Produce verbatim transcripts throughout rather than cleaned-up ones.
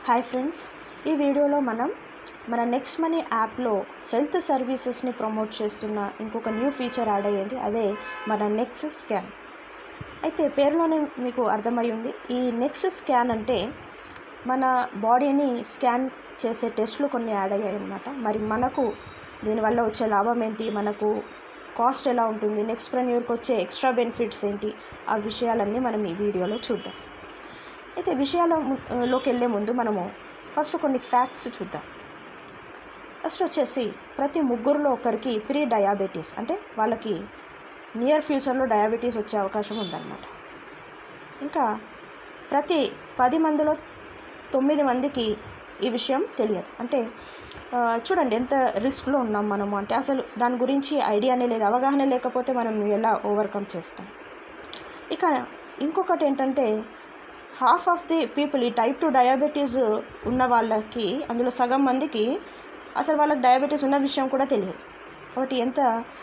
Hi friends, ఈ వీడియోలో మనం మన నెక్స్ట్ మనీ యాప్లో హెల్త్ సర్వీసెస్ని ప్రమోట్ చేస్తున్న ఇంకొక న్యూ ఫీచర్ యాడ్ అయ్యింది. అదే మన నెక్స్ స్కాన్. అయితే పేరులోనే మీకు అర్థమై ఉంది. ఈ నెక్స్ స్కాన్ అంటే మన బాడీని స్కాన్ చేసే టెస్టులు కొన్ని యాడ్ అయ్యాయి అన్నమాట. మరి మనకు దీనివల్ల వచ్చే లాభం ఏంటి, మనకు కాస్ట్ ఎలా ఉంటుంది, నెక్స్ట్ ప్రెన్యూర్కి వచ్చే ఎక్స్ట్రా బెనిఫిట్స్ ఏంటి, ఆ విషయాలన్నీ మనం ఈ వీడియోలో చూద్దాం. అయితే విషయాలలోకి వెళ్ళే ముందు మనము ఫస్ట్ కొన్ని ఫ్యాక్ట్స్ చూద్దాం. ఫస్ట్ వచ్చేసి ప్రతి ముగ్గురులో ఒకరికి ప్రీ డయాబెటీస్, అంటే వాళ్ళకి నియర్ ఫ్యూచర్లో డయాబెటీస్ వచ్చే అవకాశం ఉందన్నమాట. ఇంకా ప్రతి పది మందిలో తొమ్మిది మందికి ఈ విషయం తెలియదు. అంటే చూడండి ఎంత రిస్క్లో ఉన్నాం మనము. అంటే అసలు దాని గురించి ఐడియానే లేదు, అవగాహన లేకపోతే మనం ఎలా ఓవర్కమ్ చేస్తాం. ఇక ఇంకొకటి ఏంటంటే హాఫ్ ఆఫ్ ది పీపుల్ ఈ టైప్ టూ డయాబెటీస్ ఉన్న వాళ్ళకి, అందులో సగం మందికి అసలు వాళ్ళకి డయాబెటీస్ ఉన్న విషయం కూడా తెలియదు. కాబట్టి ఎంత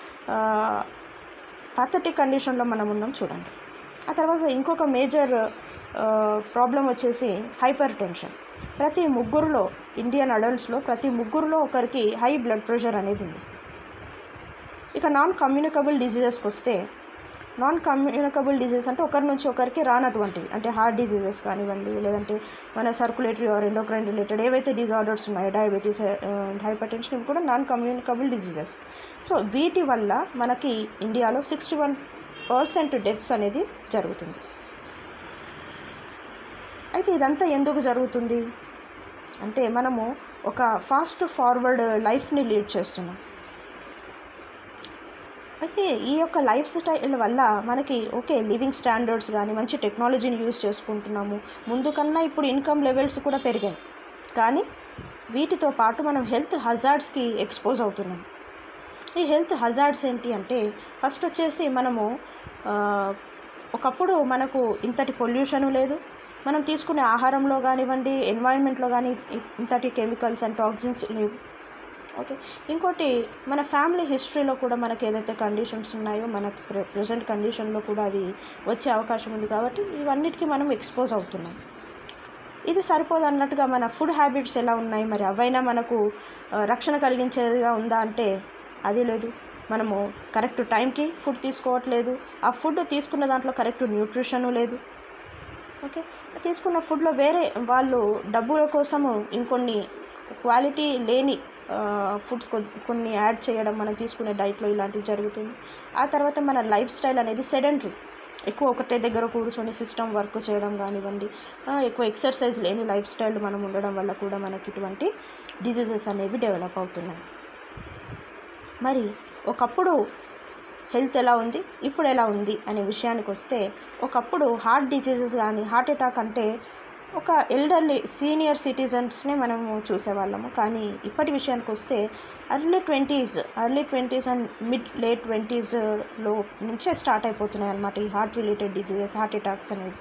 పాథటిక్ కండిషన్లో మనం ఉన్నాం చూడండి. ఆ తర్వాత ఇంకొక మేజర్ ప్రాబ్లం వచ్చేసి హైపర్ టెన్షన్. ప్రతి ముగ్గురులో, ఇండియన్ అడల్ట్స్లో ప్రతి ముగ్గురులో ఒకరికి హై బ్లడ్ ప్రెషర్ అనేది ఉంది. ఇక నాన్ కమ్యూనికబుల్ డిజీజెస్కి వస్తే, నాన్ కమ్యూనికబుల్ డిజీజ్ అంటే ఒకరి నుంచి ఒకరికి రానటువంటివి, అంటే హార్ట్ డిజీజెస్ కానివ్వండి, లేదంటే మన సర్కులేటరీ ఆర్ ఎండోక్రైన్ రిలేటెడ్ ఏవైతే డిజార్డర్స్ ఉన్నాయో, డయాబెటీస్ అండ్ హైపర్ టెన్షన్, ఇవి కూడా నాన్ కమ్యూనికబుల్ డిజీజెస్. సో వీటి వల్ల మనకి ఇండియాలో సిక్స్టీ వన్ పర్సెంట్ డెత్స్ అనేది జరుగుతుంది. అయితే ఇదంతా ఎందుకు జరుగుతుంది అంటే, మనము ఒక ఫాస్ట్ ఫార్వర్డ్ లైఫ్ని లీడ్ చేస్తున్నాం. అయితే ఈ యొక్క లైఫ్ స్టైల్ వల్ల మనకి ఓకే లివింగ్ స్టాండర్డ్స్ కానీ మంచి టెక్నాలజీని యూజ్ చేసుకుంటున్నాము. ముందు కన్నా ఇప్పుడు ఇన్కమ్ లెవెల్స్ కూడా పెరిగాయి. కానీ వీటితో పాటు మనం హెల్త్ హజార్డ్స్కి ఎక్స్పోజ్ అవుతున్నాం. ఈ హెల్త్ హజార్డ్స్ ఏంటి అంటే, ఫస్ట్ వచ్చేసి మనము ఒకప్పుడు మనకు ఇంతటి పొల్యూషను లేదు, మనం తీసుకునే ఆహారంలో కానివ్వండి, ఎన్వైరన్మెంట్లో కానీ ఇంతటి కెమికల్స్ అండ్ టాక్సిన్స్ లేవు. ఓకే, ఇంకోటి మన ఫ్యామిలీ హిస్టరీలో కూడా మనకి ఏదైతే కండిషన్స్ ఉన్నాయో, మనకు ప్రె ప్రజెంట్ కండిషన్లో కూడా అది వచ్చే అవకాశం ఉంది. కాబట్టి ఇవన్నిటికీ మనం ఎక్స్పోజ్ అవుతున్నాం. ఇది సరిపోదు అన్నట్టుగా మన ఫుడ్ హ్యాబిట్స్ ఎలా ఉన్నాయి, మరి అవైనా మనకు రక్షణ కలిగించేదిగా ఉందా అంటే అది లేదు. మనము కరెక్ట్ టైంకి ఫుడ్ తీసుకోవట్లేదు, ఆ ఫుడ్ తీసుకున్న దాంట్లో కరెక్ట్ న్యూట్రిషను లేదు. ఓకే, తీసుకున్న ఫుడ్లో వేరే వాళ్ళు డబ్బుల కోసము ఇంకొన్ని క్వాలిటీ లేని ఫుడ్స్ కొన్ని యాడ్ చేయడం మనం తీసుకునే డైట్లో ఇలాంటివి జరుగుతుంది. ఆ తర్వాత మన లైఫ్ స్టైల్ అనేది సెడెంటరీ, ఎక్కువ ఒకటే దగ్గర కూర్చొని సిస్టమ్ వర్క్ చేయడం కానివ్వండి, ఎక్కువ ఎక్సర్సైజ్ లేని లైఫ్ స్టైల్ మనం ఉండడం వల్ల కూడా మనకి ఇటువంటి డిజీజెస్ అనేవి డెవలప్ అవుతున్నాయి. మరి ఒకప్పుడు హెల్త్ ఎలా ఉంది, ఇప్పుడు ఎలా ఉంది అనే విషయానికి వస్తే, ఒకప్పుడు హార్ట్ డిజీజెస్ కానీ హార్ట్ అటాక్ అంటే ఒక ఎల్డర్లీ సీనియర్ సిటిజన్స్నే మనము చూసేవాళ్ళము. కానీ ఇప్పటి విషయానికి వస్తే early twenties early twenties and mid late ట్వంటీస్లో నుంచే స్టార్ట్ అయిపోతున్నాయి అన్నమాట ఈ heart related diseases, heart attacks అనేవి.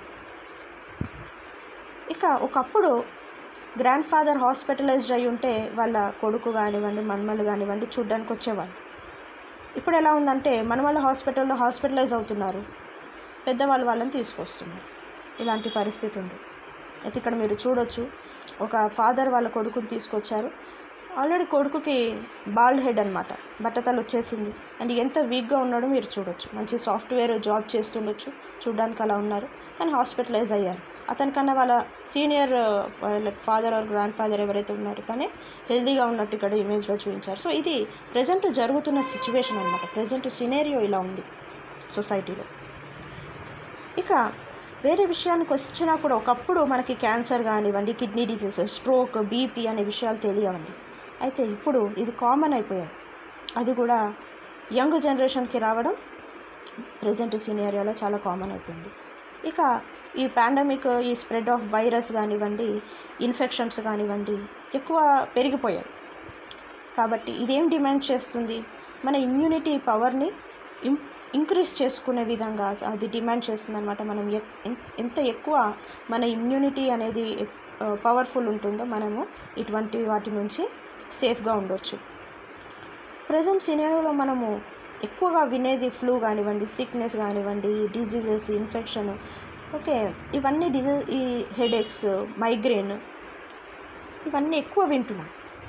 ఇక ఒకప్పుడు గ్రాండ్ ఫాదర్ హాస్పిటలైజ్డ్ అయి ఉంటే వాళ్ళ కొడుకు కానివ్వండి, మన్మలు కానివ్వండి చూడ్డానికి వచ్చేవాళ్ళు. ఇప్పుడు ఎలా ఉందంటే మనవాళ్ళ హాస్పిటల్లో హాస్పిటలైజ్ అవుతున్నారు, పెద్దవాళ్ళు వాళ్ళని తీసుకొస్తున్నారు. ఇలాంటి పరిస్థితి ఉంది. అయితే ఇక్కడ మీరు చూడొచ్చు, ఒక ఫాదర్ వాళ్ళ కొడుకుని తీసుకొచ్చారు. ఆల్రెడీ కొడుకుకి బాల్డ్ హెడ్ అనమాట, బట్టతలు వచ్చేసింది. అండ్ ఎంత వీక్గా ఉన్నాడో మీరు చూడొచ్చు. మంచి సాఫ్ట్వేర్ జాబ్ చేస్తుండొచ్చు, చూడడానికి అలా ఉన్నారు, కానీ హాస్పిటలైజ్ అయ్యారు. అతనికన్నా వాళ్ళ senior like father or grandfather ఎవరైతే ఉన్నారో తనే హెల్దీగా ఉన్నట్టు ఇక్కడ ఇమేజ్లో చూపించారు. సో ఇది ప్రజెంట్ జరుగుతున్న సిచ్యువేషన్ అనమాట. ప్రజెంట్ సినేరియో ఇలా ఉంది సొసైటీలో. ఇక వేరే విషయానికి వచ్చినా కూడా ఒకప్పుడు మనకి క్యాన్సర్ కానివ్వండి, కిడ్నీ డిసీజ్, స్ట్రోక్, బీపీ అనే విషయాలు తెలియవండి. అయితే ఇప్పుడు ఇది కామన్ అయిపోయాయి. అది కూడా యంగ్ జనరేషన్కి రావడం ప్రజెంట్ సినేరియోలో చాలా కామన్ అయిపోయింది. ఇక ఈ పాండమిక్, ఈ స్ప్రెడ్ ఆఫ్ వైరస్ కానివ్వండి, ఇన్ఫెక్షన్స్ కానివ్వండి ఎక్కువ పెరిగిపోయాయి. కాబట్టి ఇదేం డిమాండ్ చేస్తుంది, మన ఇమ్యూనిటీ పవర్ని ఇం ఇంక్రీజ్ చేసుకునే విధంగా అది డిమాండ్ చేస్తుంది అనమాట. మనం ఎంత ఎక్కువ మన ఇమ్యూనిటీ అనేది పవర్ఫుల్ ఉంటుందో మనము ఇటువంటి వాటి నుంచి సేఫ్గా ఉండొచ్చు. ప్రజెంట్ సినారియోలో మనము ఎక్కువగా వినేది ఫ్లూ కానివ్వండి, సిక్నెస్ కానివ్వండి, డిజీజెస్, ఇన్ఫెక్షన్, ఓకే, ఇవన్నీ డిజీజ్, ఈ హెడేక్స్, మైగ్రేన్, ఇవన్నీ ఎక్కువ వింటున్నాం.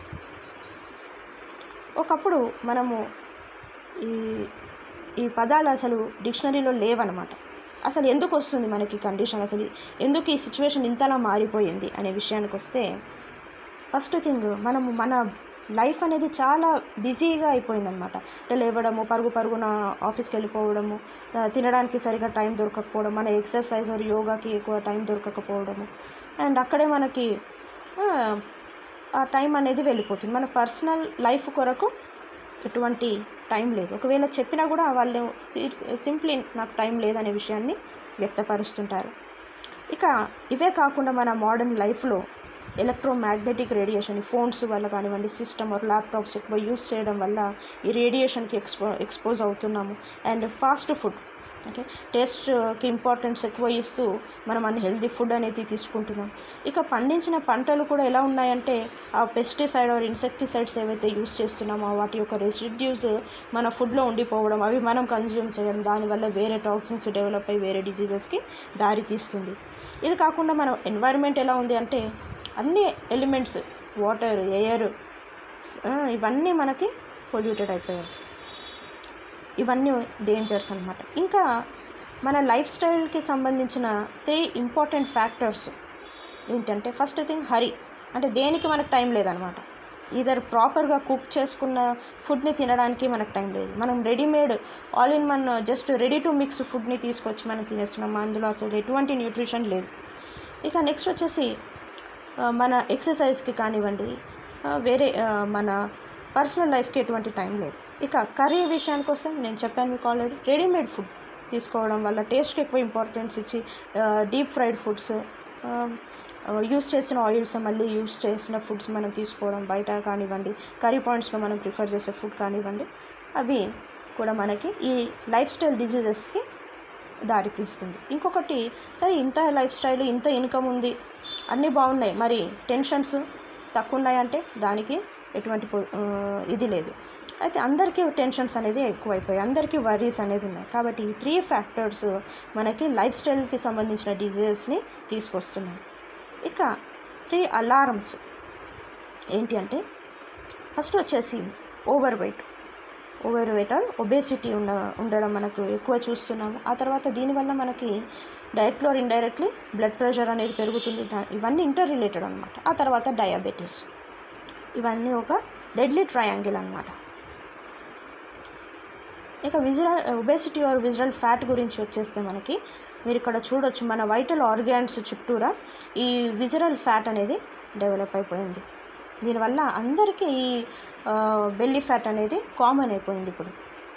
ఒకప్పుడు మనము ఈ ఈ పదాలు అసలు డిక్షనరీలో లేవన్నమాట. అసలు ఎందుకు వస్తుంది మనకి కండిషన్, అసలు ఎందుకు ఈ సిచ్యువేషన్ ఇంతలా మారిపోయింది అనే విషయానికి వస్తే, ఫస్ట్ థింగ్ మనము మన లైఫ్ అనేది చాలా బిజీగా అయిపోయిందనమాట. అంటే లేవడము, పరుగు పరుగున ఆఫీస్కి వెళ్ళిపోవడము, తినడానికి సరిగా టైం దొరకకపోవడం, మన ఎక్సర్సైజ్ మరియు యోగాకి ఎక్కువ టైం దొరకకపోవడము, అండ్ అక్కడే మనకి ఆ టైం అనేది వెళ్ళిపోతుంది. మన పర్సనల్ లైఫ్ కొరకు ఎటువంటి టైం లేదు. ఒకవేళ చెప్పినా కూడా వాళ్ళు సింప్లీ నాకు టైం లేదనే విషయాన్ని వ్యక్తపరుస్తుంటారు. ఇక ఇవే కాకుండా మన మోడర్న్ లైఫ్లో ఎలక్ట్రోమాగ్నెటిక్ రేడియేషన్, ఫోన్స్ వల్ల కానివ్వండి, సిస్టమ్ ఆర్ ల్యాప్టాప్స్ ఎక్కువ యూస్ చేయడం వల్ల ఈ రేడియేషన్కి ఎక్స్పో ఎక్స్పోజ్ అవుతున్నాము. అండ్ ఫాస్ట్ ఫుడ్, ఓకే, టేస్ట్కి ఇంపార్టెన్స్ ఎక్కువ ఇస్తూ మనం అన్ని హెల్తీ ఫుడ్ అనేది తీసుకుంటున్నాం. ఇక పండించిన పంటలు కూడా ఎలా ఉన్నాయంటే ఆ పెస్టిసైడ్ ఆర్ ఇన్సెక్టిసైడ్స్ ఏవైతే యూస్ చేస్తున్నామో వాటి యొక్క రెసిడ్యూస్ మన ఫుడ్లో ఉండిపోవడం, అవి మనం కన్జ్యూమ్ చేయడం, దానివల్ల వేరే టాక్సిన్స్ డెవలప్ అయ్యి వేరే డిజీజెస్కి దారి తీస్తుంది. ఇది కాకుండా మన ఎన్వైరన్మెంట్ ఎలా ఉంది అంటే అన్ని ఎలిమెంట్స్, వాటర్, ఎయిర్, ఇవన్నీ మనకి పొల్యూటెడ్ అయిపోయాయి. ఇవన్నీ డేంజర్స్ అన్నమాట. ఇంకా మన లైఫ్ స్టైల్కి సంబంధించిన త్రీ ఇంపార్టెంట్ ఫ్యాక్టర్స్ ఏంటంటే, ఫస్ట్ థింగ్ హరీ, అంటే దేనికి మనకు టైం లేదనమాట. ఈధర్ ప్రాపర్గా కుక్ చేసుకున్న ఫుడ్ని తినడానికి మనకు టైం లేదు. మనం readymade all in one just ready to mix ఫుడ్ని తీసుకొచ్చి మనం తినేస్తున్నాం, అందులో అసలు ఎటువంటి న్యూట్రిషన్ లేదు. ఇక నెక్స్ట్ వచ్చేసి మన ఎక్సర్సైజ్కి కానివ్వండి, వేరే మన పర్సనల్ లైఫ్కి ఎటువంటి టైం లేదు. ఇక కర్రీ విషయానికి వస్తే నేను చెప్పాను మీకు ఆల్రెడీ, రెడీమేడ్ ఫుడ్ తీసుకోవడం వల్ల టేస్ట్కి ఎక్కువ ఇంపార్టెన్స్ ఇచ్చి డీప్ ఫ్రైడ్ ఫుడ్స్, యూస్ చేసిన ఆయిల్స్ మళ్ళీ యూస్ చేసిన ఫుడ్స్ మనం తీసుకోవడం, బయట కానివ్వండి కర్రీ పాయింట్స్లో మనం ప్రిఫర్ చేసే ఫుడ్ కానివ్వండి, అవి కూడా మనకి ఈ లైఫ్ స్టైల్ డిజీజెస్కి దారితీస్తుంది. ఇంకొకటి, సరే ఇంత లైఫ్ స్టైల్, ఇంత ఇన్కమ్ ఉంది, అన్నీ బాగున్నాయి, మరి టెన్షన్స్ తక్కువ ఉన్నాయంటే దానికి ఎటువంటి ఇది లేదు. అయితే అందరికీ టెన్షన్స్ అనేది ఎక్కువైపోయాయి, అందరికీ వరీస్ అనేది ఉన్నాయి. కాబట్టి ఈ త్రీ ఫ్యాక్టర్స్ మనకి లైఫ్ స్టైల్కి సంబంధించిన డిజీజెస్ని తీసుకొస్తున్నాయి. ఇక త్రీ అలారమ్స్ ఏంటి అంటే, ఫస్ట్ వచ్చేసి overweight overweight or obesity ఉన్న ఉండడం మనకు ఎక్కువ చూస్తున్నాము. ఆ తర్వాత దీనివల్ల మనకి డైరెక్ట్లో ఆర్ ఇండైరెక్ట్లీ బ్లడ్ ప్రెషర్ అనేది పెరుగుతుంది. దా ఇవన్నీ ఇంటర్ రిలేటెడ్ అనమాట. ఆ తర్వాత డయాబెటీస్, ఇవన్నీ ఒక డెడ్లీ ట్రయాంగిల్ అనమాట. ఇక visceral obesity or visceral fat గురించి వచ్చేస్తే మనకి మీరు ఇక్కడ చూడొచ్చు, మన వైటల్ ఆర్గాన్స్ చుట్టూరా ఈ విజరల్ ఫ్యాట్ అనేది డెవలప్ అయిపోయింది. దీనివల్ల అందరికీ ఈ బెల్లీ ఫ్యాట్ అనేది కామన్ అయిపోయింది ఇప్పుడు.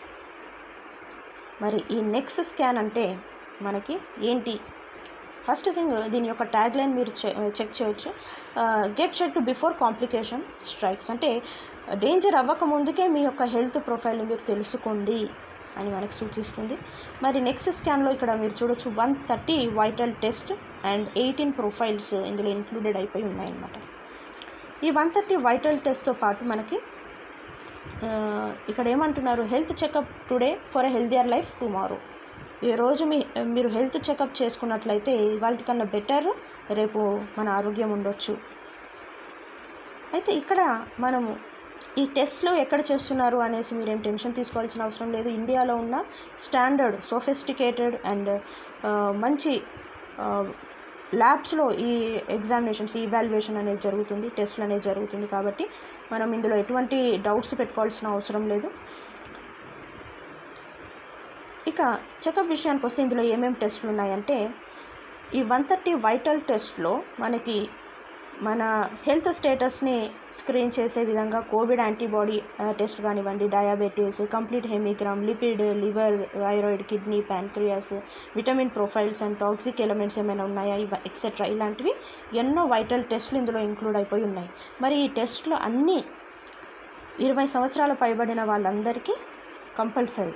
మరి ఈ నెక్స్ట్ స్కాన్ అంటే మనకి ఏంటి? ఫస్ట్ థింగ్, దీని యొక్క ట్యాగ్ లైన్ మీరు చెక్ చేయొచ్చు, get check before complication strikes, అంటే డేంజర్ అవ్వక ముందుకే మీ యొక్క హెల్త్ ప్రొఫైల్ని మీరు తెలుసుకోండి అని మనకు సూచిస్తుంది. మరి నెక్స్ట్ స్కాన్లో ఇక్కడ మీరు చూడొచ్చు one thirty vital test and eighteen profiles ఇందులో ఇంక్లూడెడ్ అయిపోయి ఉన్నాయన్నమాట. ఈ వన్ థర్టీ వైటల్ టెస్ట్తో పాటు మనకి ఇక్కడ ఏమంటున్నారు, health checkup today for a healthier life tomorrow. ఈరోజు మీ మీరు హెల్త్ చెకప్ చేసుకున్నట్లయితే ఇవాళ కన్నా బెటర్ రేపు మన ఆరోగ్యం ఉండొచ్చు. అయితే ఇక్కడ మనము ఈ టెస్ట్లో ఎక్కడ చేస్తున్నారు అనేసి మీరేం టెన్షన్ తీసుకోవాల్సిన అవసరం లేదు. ఇండియాలో ఉన్న స్టాండర్డ్ సోఫిస్టికేటెడ్ అండ్ మంచి ల్యాబ్స్లో ఈ ఎగ్జామినేషన్స్, ఈ ఇవాల్యుయేషన్ అనేది జరుగుతుంది, టెస్ట్లు అనేది జరుగుతుంది. కాబట్టి మనం ఇందులో ఎటువంటి డౌట్స్ పెట్టుకోవాల్సిన అవసరం లేదు. ఇక చెకప్ విషయానికి వస్తే ఇందులో ఏమేమి టెస్టులు ఉన్నాయంటే, ఈ వన్ థర్టీ వైటల్ టెస్ట్లో మనకి మన హెల్త్ స్టేటస్ని స్క్రీన్ చేసే విధంగా కోవిడ్ యాంటీబాడీ టెస్ట్ కానివ్వండి, diabetes, complete hemogram, lipid, liver, thyroid, kidney, pancreas, vitamin profiles and toxic elements ఏమైనా ఉన్నాయా ఇవ ఎక్సెట్రా, ఇలాంటివి ఎన్నో వైటల్ టెస్టులు ఇందులో ఇంక్లూడ్ అయిపోయి ఉన్నాయి. మరి ఈ టెస్టులు అన్నీ ఇరవై సంవత్సరాల పైబడిన వాళ్ళందరికీ కంపల్సరీ.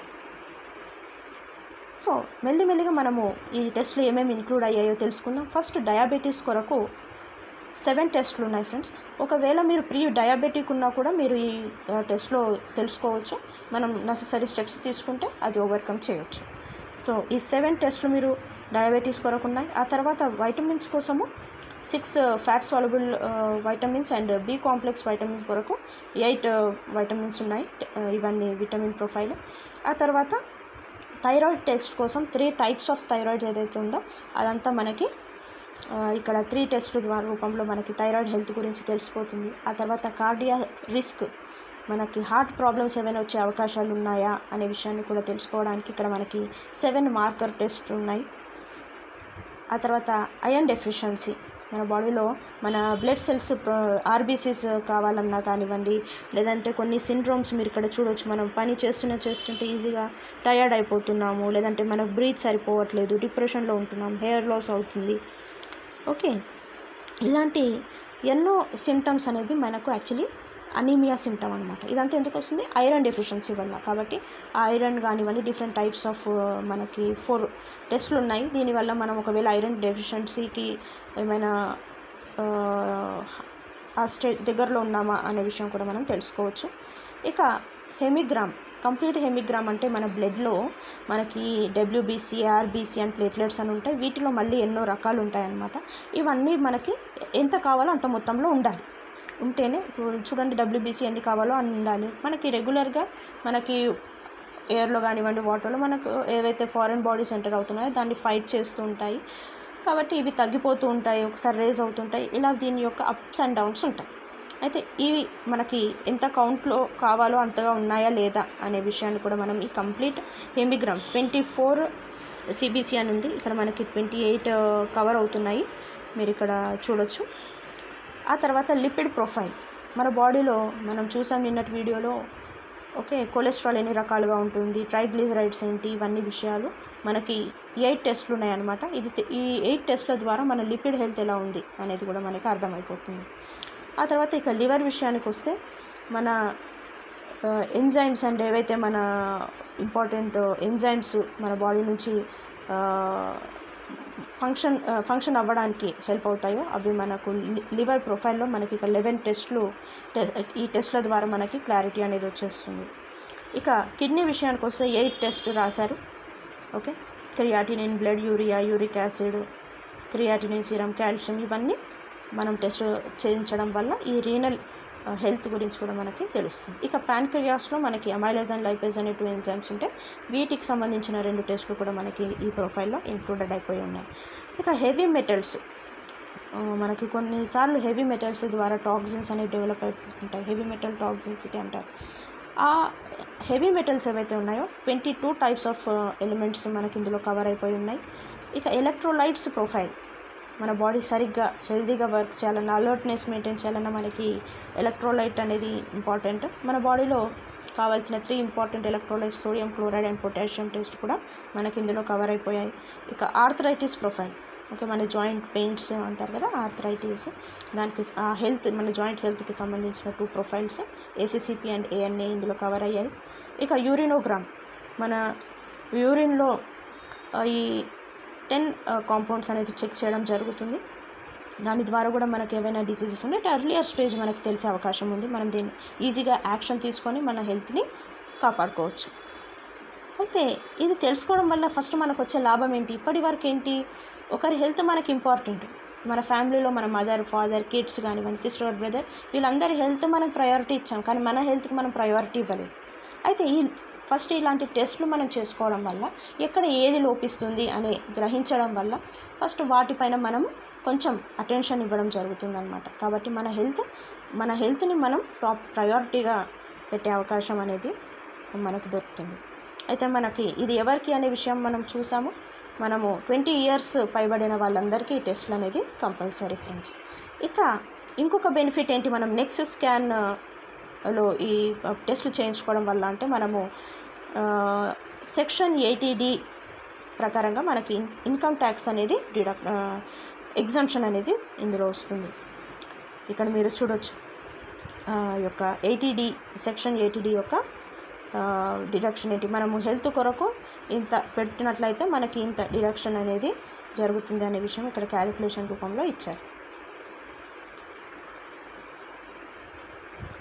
సో మెల్లిమెల్లిగా మనము ఈ టెస్ట్లు ఏమేమి ఇంక్లూడ్ అయ్యాయో తెలుసుకుందాం. ఫస్ట్ డయాబెటీస్ కొరకు సెవెన్ టెస్ట్లు ఉన్నాయి ఫ్రెండ్స్. ఒకవేళ మీరు ప్రీ డయాబెటిక్ ఉన్నా కూడా మీరు ఈ టెస్ట్లో తెలుసుకోవచ్చు. మనం నెససరీ స్టెప్స్ తీసుకుంటే అది ఓవర్కమ్ చేయొచ్చు. సో ఈ సెవెన్ టెస్ట్లు మీరు డయాబెటీస్ కొరకు ఉన్నాయి. ఆ తర్వాత వైటమిన్స్ కోసము six fat soluble vitamins and B complex vitamins కొరకు ఎయిట్ వైటమిన్స్ ఉన్నాయి. ఇవన్నీ విటమిన్ ప్రొఫైల్. ఆ తర్వాత థైరాయిడ్ టెస్ట్ కోసం త్రీ టైప్స్ ఆఫ్ థైరాయిడ్ ఏదైతే ఉందో అదంతా మనకి ఇక్కడ త్రీ టెస్టుల ద్వారా రూపంలో మనకి థైరాయిడ్ హెల్త్ గురించి తెలిసిపోతుంది. ఆ తర్వాత కార్డియా రిస్క్, మనకి హార్ట్ ప్రాబ్లమ్స్ ఏమైనా వచ్చే అవకాశాలు ఉన్నాయా అనే విషయాన్ని కూడా తెలుసుకోవడానికి ఇక్కడ మనకి సెవెన్ మార్కర్ టెస్ట్ ఉన్నాయి. ఆ తర్వాత ఐరన్ డెఫిషియన్సీ, మన బాడీలో మన బ్లడ్ సెల్స్ ఆర్బీసీస్ కావాలన్నా కానివ్వండి, లేదంటే కొన్ని సిండ్రోమ్స్ మీరు ఇక్కడ చూడవచ్చు. మనం పని చేస్తున్న చేస్తుంటే ఈజీగా టయర్డ్ అయిపోతున్నాము, లేదంటే మనకు బ్రీత్ సరిపోవట్లేదు, డిప్రెషన్లో ఉంటున్నాం, హెయిర్ లాస్ అవుతుంది. ఓకే, ఇలాంటి ఎన్నో సిమ్టమ్స్ అనేది మనకు యాక్చువల్లీ అనీమియా సిమ్టమ్ అనమాట. ఇదంతా ఎందుకు వస్తుంది? ఐరన్ డెఫిషియన్సీ వల్ల. కాబట్టి ఆ ఐరన్ కానివ్వండి, డిఫరెంట్ టైప్స్ ఆఫ్ మనకి ఫోర్ టెస్ట్లు ఉన్నాయి. దీనివల్ల మనం ఒకవేళ ఐరన్ డెఫిషియన్సీకి ఏమైనా ఆ స్టే దగ్గరలో ఉన్నామా అనే విషయం కూడా మనం తెలుసుకోవచ్చు. ఇక హెమిగ్రామ్, కంప్లీట్ హెమిగ్రామ్ అంటే మన బ్లడ్లో మనకి డబ్ల్యూబీసీ, ఆర్బీసీ అండ్ ప్లేట్లెట్స్ అని ఉంటాయి. వీటిలో మళ్ళీ ఎన్నో రకాలు ఉంటాయన్నమాట. ఇవన్నీ మనకి ఎంత కావాలో అంత మొత్తంలో ఉండాలి. ఉంటేనే ఇప్పుడు చూడండి, డబ్ల్యూబీసీ ఎన్ని కావాలో అన్ని ఉండాలి. మనకి రెగ్యులర్గా మనకి ఎయిర్లో కానివ్వండి, వాటర్లో మనకు ఏవైతే ఫారెన్ బాడీస్ ఎంటర్ అవుతున్నాయో దాన్ని ఫైట్ చేస్తూ ఉంటాయి. కాబట్టి ఇవి తగ్గిపోతూ ఉంటాయి, ఒకసారి రేజ్ అవుతుంటాయి. ఇలా దీని యొక్క అప్స్ అండ్ డౌన్స్ ఉంటాయి. అయితే ఇవి మనకి ఎంత కౌంట్లో కావాలో అంతగా ఉన్నాయా లేదా అనే విషయాన్ని కూడా మనం ఈ complete hemogram twenty four CBC అని ఉంది, ఇక్కడ మనకి ట్వంటీ ఎయిట్ కవర్ అవుతున్నాయి, మీరు ఇక్కడ చూడొచ్చు. ఆ తర్వాత లిపిడ్ ప్రొఫైల్, మన బాడీలో మనం చూసాం నిన్నటి వీడియోలో. ఓకే, కొలెస్ట్రాల్ ఎన్ని రకాలుగా ఉంటుంది, ట్రైగ్లిజరైడ్స్ ఏంటి, ఇవన్నీ విషయాలు మనకి ఎయిట్ టెస్ట్లు ఉన్నాయన్నమాట. ఇది ఈ ఎయిట్ టెస్ట్ల ద్వారా మన లిపిడ్ హెల్త్ ఎలా ఉంది అనేది కూడా మనకి అర్థమైపోతుంది. ఆ తర్వాత ఇక లివర్ విషయానికి వస్తే మన ఎంజైమ్స్ అండ్ ఏవైతే మన ఇంపార్టెంట్ ఎంజైమ్స్ మన బాడీ నుంచి ఫంక్షన్ ఫంక్షన్ అవ్వడానికి హెల్ప్ అవుతాయో అవి మనకు లివర్ ప్రొఫైల్లో మనకి ఇక లెవెన్ టెస్ట్లు ఈ టెస్ట్ల ద్వారా మనకి క్లారిటీ అనేది వచ్చేస్తుంది. ఇక కిడ్నీ విషయానికి వస్తే ఎయిట్ టెస్ట్ రాశారు. Okay, creatinine, blood urea, uric acid, creatinine, serum, calcium, ఇవన్నీ మనం టెస్ట్ చేయించడం వల్ల ఈ రీనల్ హెల్త్ గురించి కూడా మనకి తెలుస్తుంది. ఇక ప్యాన్క్రియాస్లో మనకి అమైలేజ్ అండ్ లైపేజ్ అనే టూ ఎంజైమ్స్ ఉంటాయి. వీటికి సంబంధించిన రెండు టెస్టులు కూడా మనకి ఈ ప్రొఫైల్లో ఇంక్లూడెడ్ అయిపోయి ఉన్నాయి. ఇక హెవీ మెటల్స్, మనకి కొన్నిసార్లు హెవీ మెటల్స్ ద్వారా టాక్సిన్స్ అనేవి డెవలప్ అయిపోతుంటాయి. హెవీ మెటల్ టాక్సిన్సిటీ అంటారు. ఆ హెవీ మెటల్స్ ఏవైతే ఉన్నాయో twenty two types of elements మనకి ఇందులో కవర్ అయిపోయి ఉన్నాయి. ఇక ఎలక్ట్రోలైట్స్ ప్రొఫైల్, మన బాడీ సరిగ్గా హెల్తీగా వర్క్ చేయాలన్నా, అలర్ట్నెస్ మెయింటైన్ చేయాలన్నా మనకి ఎలక్ట్రోలైట్ అనేది ఇంపార్టెంట్. మన బాడీలో కావాల్సిన three important electrolytes sodium chloride and potassium test కూడా మనకి ఇందులో కవర్ అయిపోయాయి. ఇక ఆర్థరైటిస్ ప్రొఫైల్, ఓకే, మన జాయింట్ పెయిన్స్ అంటారు కదా, ఆర్థరైటిస్, దానికి ఆ హెల్త్ మన జాయింట్ హెల్త్కి సంబంధించిన two profiles ACCP and ANA ఇందులో కవర్ అయ్యాయి. ఇక యూరినోగ్రామ్, మన యూరిన్లో ఈ టెన్ కాంపౌండ్స్ అనేది చెక్ చేయడం జరుగుతుంది. దాని ద్వారా కూడా మనకి ఏమైనా డిసీజెస్ ఉంటే ఎర్లియర్ స్టేజ్ మనకి తెలిసే అవకాశం ఉంది. మనం దీన్ని ఈజీగా యాక్షన్ తీసుకొని మన హెల్త్ని కాపాడుకోవచ్చు. అయితే ఇది తెలుసుకోవడం వల్ల ఫస్ట్ మనకు వచ్చే లాభం ఏంటి? ఇప్పటి వరకు ఏంటి, ఒకరి హెల్త్ మనకి ఇంపార్టెంట్. మన ఫ్యామిలీలో మన మదర్, ఫాదర్, కిడ్స్ కానివ్వండి, సిస్టర్, బ్రదర్, వీళ్ళందరి హెల్త్ మనం ప్రయారిటీ ఇచ్చాం, కానీ మన హెల్త్కి మనం ప్రయారిటీ ఇవ్వలేదు. అయితే ఈ ఫస్ట్ ఇలాంటి టెస్ట్లు మనం చేసుకోవడం వల్ల ఎక్కడ ఏది లోపిస్తుంది అని గ్రహించడం వల్ల ఫస్ట్ వాటిపైన మనం కొంచెం అటెన్షన్ ఇవ్వడం జరుగుతుందన్నమాట. కాబట్టి మన హెల్త్ మన హెల్త్ని మనం టాప్ ప్రయారిటీగా పెట్టే అవకాశం అనేది మనకు దొరుకుతుంది. అయితే మనకి ఇది ఎవరికి అనే విషయం మనం చూసాము. మనము ట్వంటీ ఇయర్స్ పైబడిన వాళ్ళందరికీ ఈ టెస్ట్లు అనేది కంపల్సరీ ఫ్రెండ్స్. ఇక ఇంకొక బెనిఫిట్ ఏంటి, మనం నెక్స్ట్ స్కాన్ లో ఈ టెస్ట్లు చేయించుకోవడం వల్ల అంటే మనము సెక్షన్ ఎయిటీ డి ప్రకారంగా మనకి ఇన్కమ్ ట్యాక్స్ అనేది డిడక్ట్ ఎగ్జంప్షన్ అనేది ఇందులో వస్తుంది. ఇక్కడ మీరు చూడొచ్చు యొక్క eighty D section eighty D యొక్క డిడక్షన్ ఏంటి, మనము హెల్త్ కొరకు ఇంత పెట్టినట్లయితే మనకి ఇంత డిడక్షన్ అనేది జరుగుతుంది అనే విషయం ఇక్కడ క్యాలిక్యులేషన్ రూపంలో ఇచ్చారు.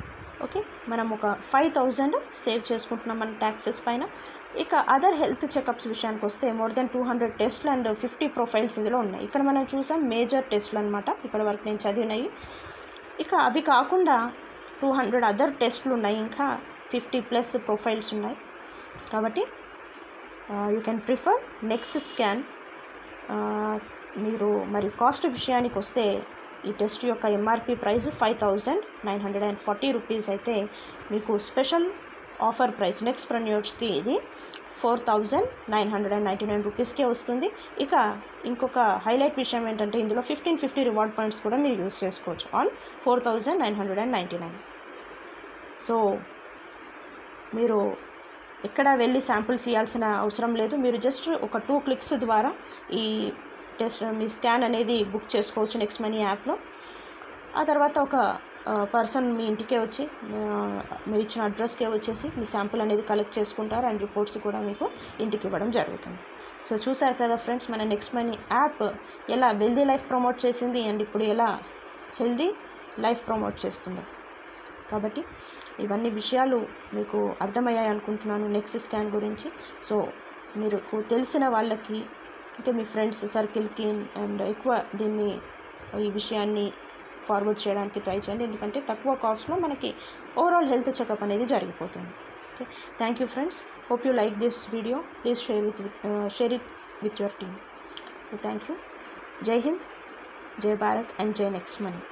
ఓకే, మనం ఒక ఫైవ్ థౌజండ్ సేవ్ చేసుకుంటున్నాం మన ట్యాక్సెస్ పైన. ఇక అదర్ హెల్త్ చెకప్స్ విషయానికి వస్తే మోర్ దెన్ టూ హండ్రెడ్ టెస్ట్లు అండ్ ఫిఫ్టీ ప్రొఫైల్స్ ఇందులో ఉన్నాయి. ఇక్కడ మనం చూసాం మేజర్ టెస్ట్లు అనమాట, ఇక్కడ వరకు నేను చదివినాయి. ఇక అవి కాకుండా టూ హండ్రెడ్ అదర్ టెస్ట్లు ఉన్నాయి, ఇంకా ఫిఫ్టీ ప్లస్ ప్రొఫైల్స్ ఉన్నాయి. కాబట్టి you can prefer next scan. మీరు మరి కాస్ట్ విషయానికి వస్తే ఈ టెస్ట్ యొక్క MRP price five thousand nine hundred and forty rupees అయితే మీకు స్పెషల్ ఆఫర్ ప్రైస్ నెక్స్ట్ ప్రెన్యూర్స్కి ఇది four thousand nine hundred and ninety nine రూపీస్కే వస్తుంది. ఇక ఇంకొక హైలైట్ విషయం ఏంటంటే ఇందులో ఫిఫ్టీన్ ఫిఫ్టీ రివార్డ్ పాయింట్స్ కూడా మీరు యూజ్ చేసుకోవచ్చు on four thousand nine hundred and ninety nine. So మీరు ఎక్కడ వెళ్ళి శాంపిల్స్ ఇవ్వాల్సిన అవసరం లేదు. మీరు జస్ట్ ఒక టూ క్లిక్స్ ద్వారా ఈ టెస్ట్ మీ స్కాన్ అనేది బుక్ చేసుకోవచ్చు నెక్స్ట్ మనీ యాప్లో. ఆ తర్వాత ఒక పర్సన్ మీ ఇంటికే వచ్చి మీరు ఇచ్చిన అడ్రస్కే వచ్చేసి మీ శాంపుల్ అనేది కలెక్ట్ చేసుకుంటారు అండ్ రిపోర్ట్స్ కూడా మీకు ఇంటికి ఇవ్వడం జరుగుతుంది. సో చూసారు కదా ఫ్రెండ్స్, మన నెక్స్ట్ మనీ యాప్ ఎలా వెల్దీ లైఫ్ ప్రమోట్ చేసింది అండ్ ఇప్పుడు ఎలా హెల్దీ లైఫ్ ప్రమోట్ చేస్తుందో. కాబట్టి ఇవన్నీ విషయాలు మీకు అర్థమయ్యాయి అనుకుంటున్నాను నెక్స్ట్ స్కాన్ గురించి. సో మీరు తెలిసిన వాళ్ళకి అంటే మీ ఫ్రెండ్స్ సర్కిల్కి అండ్ ఎక్కువ దీన్ని ఈ విషయాన్ని ఫార్వర్డ్ చేయడానికి ట్రై చేయండి, ఎందుకంటే తక్కువ కాస్ట్లో మనకి ఓవరాల్ హెల్త్ చెకప్ అనేది జరిగిపోతుంది. Okay, thank you friends. Hope you like this video. Please share with share it with your team. So thank you. జై హింద్, జై భారత్ అండ్ జై నెక్స్ట్ మనీ.